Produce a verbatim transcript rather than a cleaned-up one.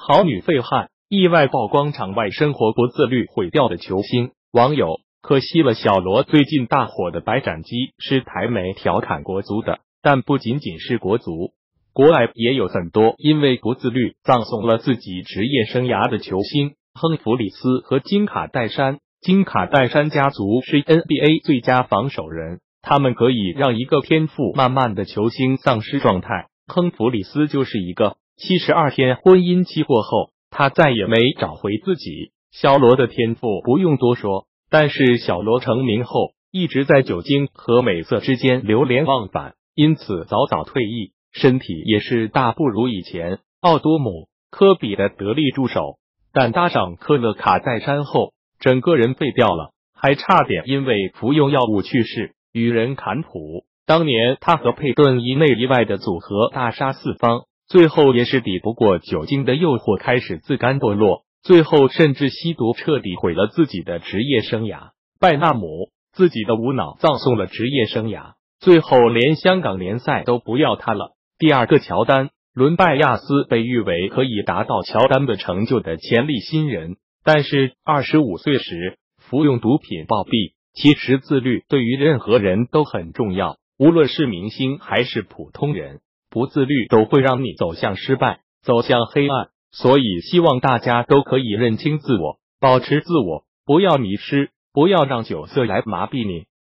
好女废汉，意外曝光场外生活不自律毁掉的球星。网友可惜了小罗最近大火的白斩鸡是台媒调侃国足的，但不仅仅是国足，国外也有很多因为不自律葬送了自己职业生涯的球星，亨弗里斯和金卡戴珊。金卡戴珊家族是 N B A 最佳防守人，他们可以让一个天赋满满的球星丧失状态。亨弗里斯就是一个。七十二天婚姻期过后，他再也没找回自己。小罗的天赋不用多说，但是小罗成名后一直在酒精和美色之间流连忘返，因此早早退役，身体也是大不如以前。奥多姆、科比的得力助手，但搭上克勒卡戴珊后，整个人废掉了，还差点因为服用药物去世，与人砍谱。当年他和佩顿一内一外的组合大杀四方，最后也是抵不过酒精的诱惑，开始自甘堕落，最后甚至吸毒，彻底毁了自己的职业生涯。拜纳姆自己的无脑葬送了职业生涯，最后连香港联赛都不要他了。第二个乔丹，伦拜亚斯被誉为可以达到乔丹的成就的潜力新人，但是二十五岁时服用毒品暴毙。其实自律对于任何人都很重要，无论是明星还是普通人，不自律都会让你走向失败，走向黑暗。所以希望大家都可以认清自我，保持自我，不要迷失，不要让酒色来麻痹你。